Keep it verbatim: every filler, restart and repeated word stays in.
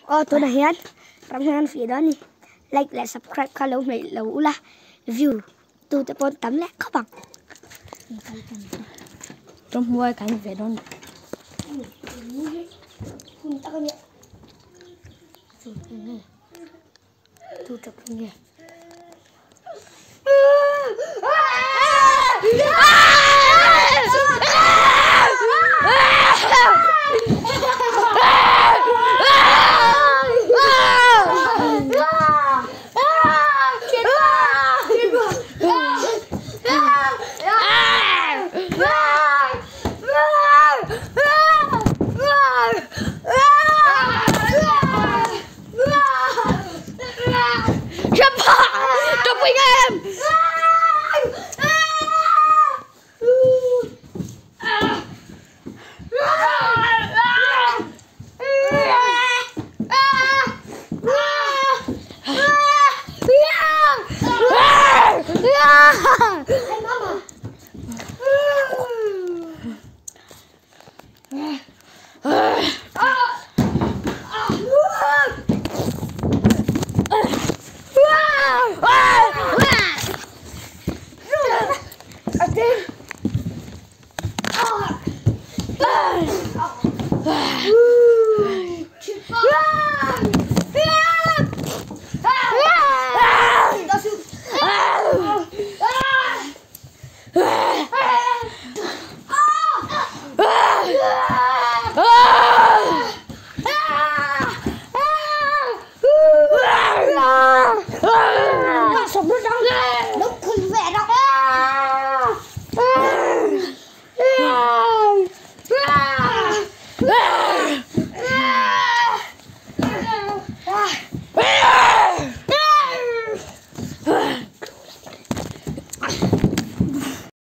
Ờ, tôi đã hiện trong ngăn phía đó nè. Likeและ subscribe ค่ะแล้วไม่แล้วล่ะ view ตูจะปนตำแหลกเข้าบัง trong hoa cảnh về đó คุณตะกันเนี่ยสูตรนี่ตูจะเป็นไงsống nó trong lúc khuyên vẻ đó Ah!